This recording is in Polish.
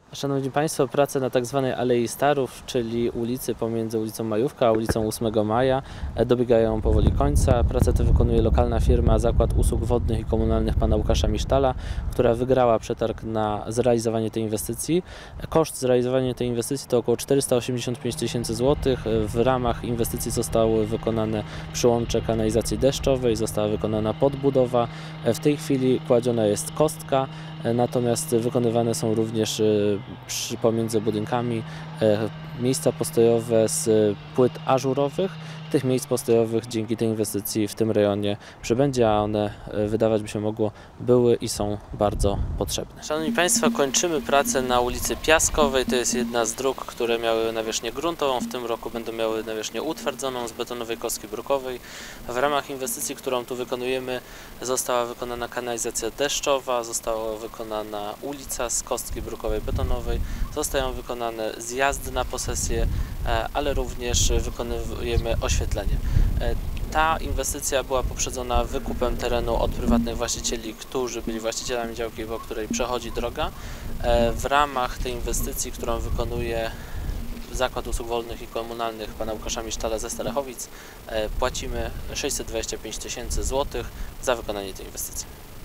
Szanowni Państwo, prace na tzw. Alei Starów, czyli ulicy pomiędzy ulicą Majówka a ulicą 8 Maja dobiegają powoli końca. Pracę te wykonuje lokalna firma Zakład Usług Wodnych i Komunalnych pana Łukasza Misztala, która wygrała przetarg na zrealizowanie tej inwestycji. Koszt zrealizowania tej inwestycji to około 485 tysięcy złotych. W ramach inwestycji zostały wykonane przyłącze kanalizacji deszczowej, została wykonana podbudowa. W tej chwili kładziona jest kostka, natomiast wykonywane są również pomiędzy budynkami miejsca postojowe z płyt ażurowych. Tych miejsc postojowych dzięki tej inwestycji w tym rejonie przybędzie, a one, wydawać by się mogło, były i są bardzo potrzebne. Szanowni Państwo, kończymy pracę na ulicy Piaskowej. To jest jedna z dróg, które miały nawierzchnię gruntową. W tym roku będą miały nawierzchnię utwardzoną z betonowej kostki brukowej. W ramach inwestycji, którą tu wykonujemy, została wykonana kanalizacja deszczowa, została wykonana ulica z kostki brukowej betonowej, zostają wykonane zjazdy na posesję, ale również wykonujemy oświetlenie. Ta inwestycja była poprzedzona wykupem terenu od prywatnych właścicieli, którzy byli właścicielami działki, po której przechodzi droga. W ramach tej inwestycji, którą wykonuje Zakład Usług Wodnych i Komunalnych pana Łukasza Misztala ze Starachowic, płacimy 625 tysięcy złotych za wykonanie tej inwestycji.